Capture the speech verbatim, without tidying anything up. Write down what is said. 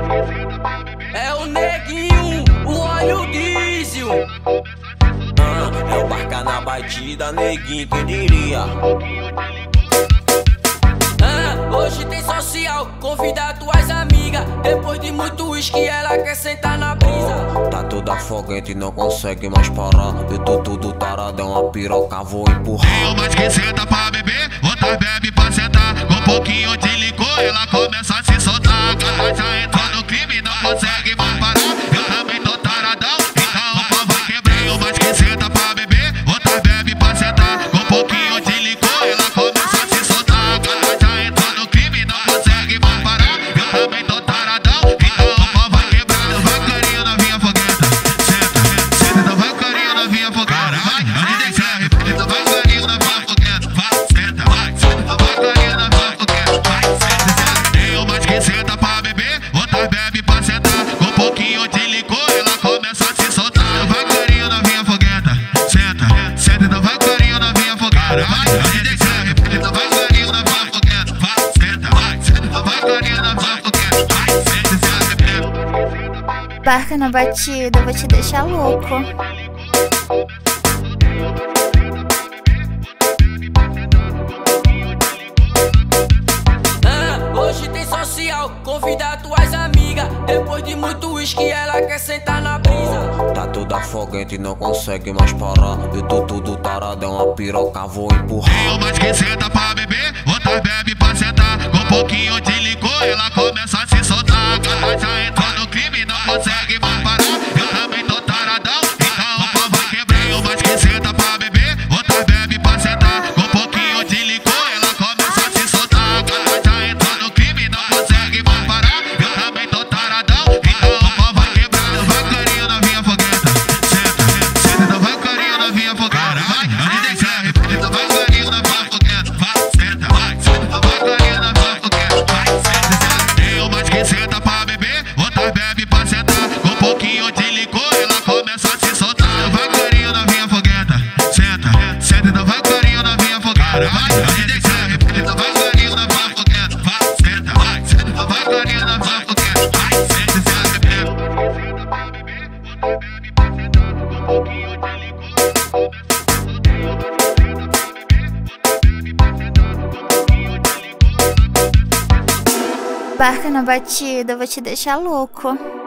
É o neguinho, o óleo diesel. Ah, é o barca na batida, neguinho, quem diria? Ah, hoje tem social, convida tuas amigas. Depois de muito uísque, ela quer sentar na brisa. Tá toda afoguente e não consegue mais parar. Eu tô tudo tarado, é uma piroca, vou empurrar. Tem umas que senta pra beber, outras bebe pra sentar. Com um pouquinho de licor, ela começa a se soltar. Gata já entrou no crime, não consegue mais parar. Eu também tô taradão, então o pau vai quebrar. Tem umas que senta pra beber, outras bebe pra sentar. Com um pouquinho de licor, ela começa a se soltar. Gata já entrou no crime, não consegue mais parar. Eu também tô taradão, então o pau vai quebrar. Então vai carinho na minha fogueta, senta, senta, então vai carinho na minha fogueta. Vai, antes de se então vai carinho na minha fogueta. Vai, senta, vai, senta, então vai carinho na minha fogueta. Vai, senta, senta. Tem umas que senta pra beber, outras bebe pra sentar. Com um pouquinho de licor, ela começa a se soltar. Então vai carinho na minha fogueta, senta, senta, então vai carinho na minha fogueta. Vai, antes de se então vai carinho na minha fogueta. Vai, senta, vai, senta, então vai carinho na minha fogueta. Vai, senta, senta. Barca na batida, vou te deixar louco. Ah, hoje tem social, convida tuas amigas. Depois de muito uísque, ela quer sentar na brisa. Tá toda afoguente e não consegue mais parar. Eu tô tudo tarado, é uma piroca, vou empurrar. Tem umas que senta pra beber, outras bebe pra sentar. Com um pouquinho de licor, ela começa a se soltar. Gata já entrou no crime, não consegue mais parar. Eu também tô taradão, então o pau vai quebrar. Tem umas que senta pra beber, outras bebe pra sentar. Com um pouquinho de licor, ela começa a se soltar. Gata já entrou no crime, não consegue mais parar. Eu também tô taradão, então o pau vai quebrar. Então vai carinho na minha fogueta, senta, senta, então vai carinho na minha fogueta. Vai, antes de se então vai carinho na minha fogueta. Vai, senta, vai, senta, então vai carinho na minha fogueta. Vai, senta, senta. Tem umas que senta pra beber, outras bebe pra sentar. Com um pouquinho de licor, ela começa a se soltar. Então vai carinho na minha fogueta, senta, senta, então vai carinho na minha fogueta. Vai, antes de se então vai carinho na minha fogueta. Vai, senta, vai, senta, então vai carinho na minha fogueta. Vai, senta, Barca na batida, vou te deixar louco.